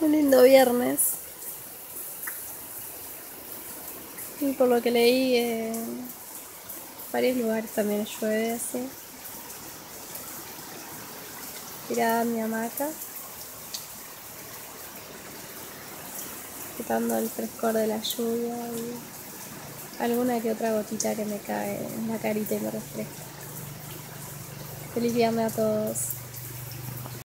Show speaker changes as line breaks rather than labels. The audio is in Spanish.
Un lindo viernes. Y por lo que leí, en varios lugares también llueve así. Tirada en mi hamaca, disfrutando el frescor de la lluvia y alguna que otra gotita que me cae en la carita y me refresca. Feliz viernes a todos.